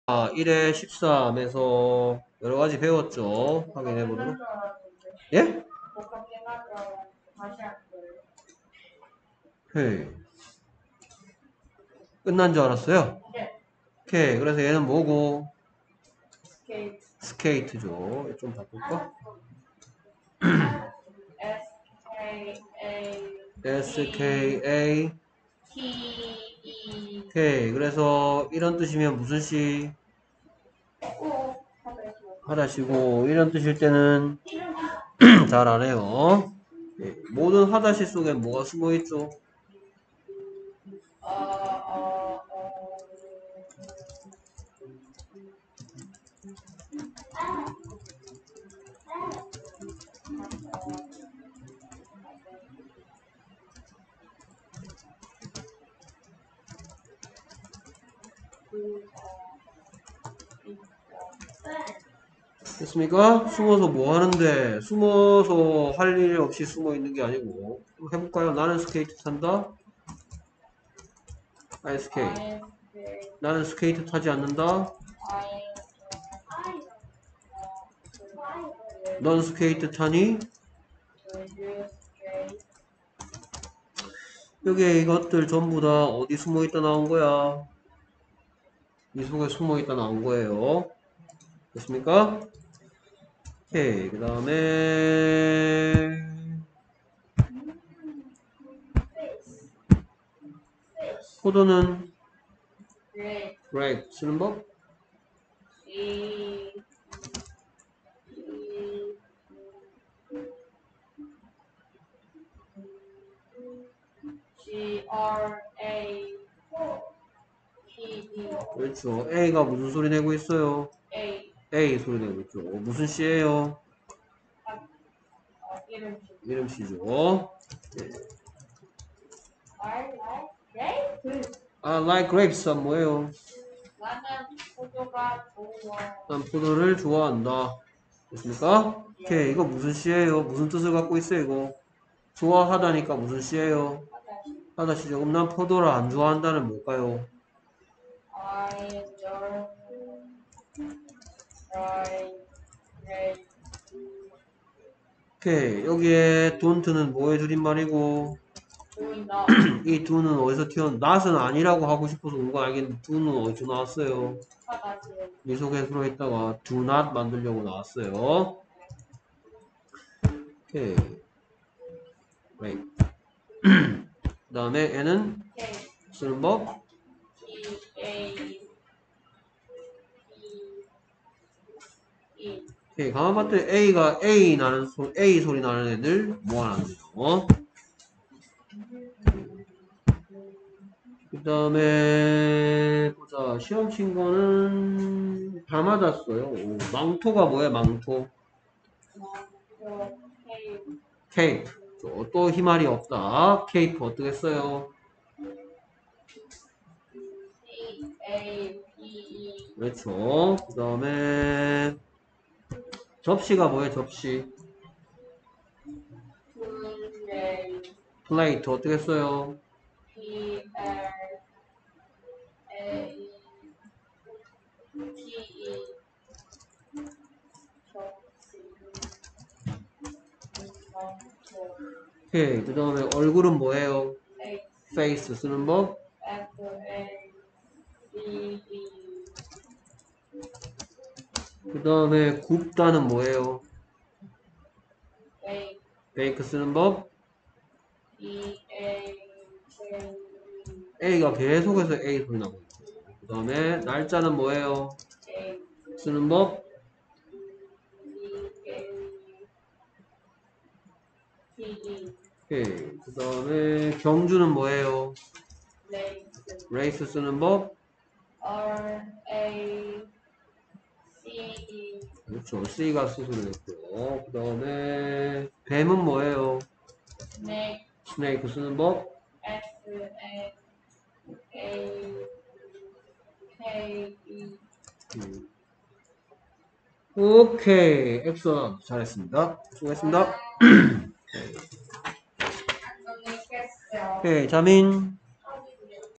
1회 13에서 여러 가지 배웠죠. 확인해 보도록. 예? 오케이. 끝난 줄 알았어요? 오케이. 그래서 얘는 뭐고? 스케이트죠. 좀 바꿀까? SKA. 오케이. 그래서 이런 뜻이면 무슨 시? 하다시고, 이런 뜻일 때는 잘 안 해요. 예, 모든 하다시 속에 뭐가 숨어 있죠? 됐습니까? 숨어서 뭐 하는데? 숨어서 할 일 없이 숨어 있는 게 아니고. 해볼까요? 나는 스케이트 탄다? I skate. 나는 스케이트 타지 않는다? 넌 스케이트 타니? 여기에 이것들 전부 다 어디 숨어 있다 나온 거야? 이 속에 숨어 있다 나온 거예요. 됐습니까? 오케이. 그 다음에 포도는 grape 쓰는 법? 그렇죠. A가 무슨 소리 내고 있어요? A 소리 내고 있죠. 무슨 C예요? 이름 C죠. 네. I like grapes. 뭐예요? 난 포도를 좋아한다. 됐습니까? 오케이. 이거 무슨 C예요? 무슨 뜻을 갖고 있어요, 이거? 좋아하다니까 무슨 C예요? 하다시죠. 그럼 난 포도를 안 좋아한다는 뭘까요? 오케이. 여기에 don't는 뭐의 줄임말이고, 이 do는 어디서 not은 아니라고 하고 싶어서 온 거 알겠는데, do는 어디서 나왔어요? 미속에 들어있다가 do not 만들려고 나왔어요. 오케이. right. 그 다음에 n은 쓰는 법. 오케이. 가만 봤더니 A가 A 소리 나는 애들 모아놨네요. 그 다음에 보자. 시험 친 거는 다 맞았어요. 오, 망토가 뭐야, 망토? 케이프. 또 희말이 없다. 케이프 어떻게 써요? 그렇죠. 그 다음에 접시가 뭐예요, 접시? 플레이트 어떻게 써요? 오케이. 그 다음에 얼굴은 뭐예요? face 쓰는 법? 그 다음에 굽다는 뭐예요? bake 쓰는 법? A가 계속해서 A 소리 나고 있고. 그 다음에 날짜는 뭐예요? 쓰는 법? 오케이. 그 다음에 경주는 뭐예요? race 쓰는 법? 그렇죠. C가 수술을 했고요. 그 다음에 뱀은 뭐예요? 스네이크 쓰는 법? 오케이. 엑선 잘했습니다. 수고했습니다. 오케이. 자민.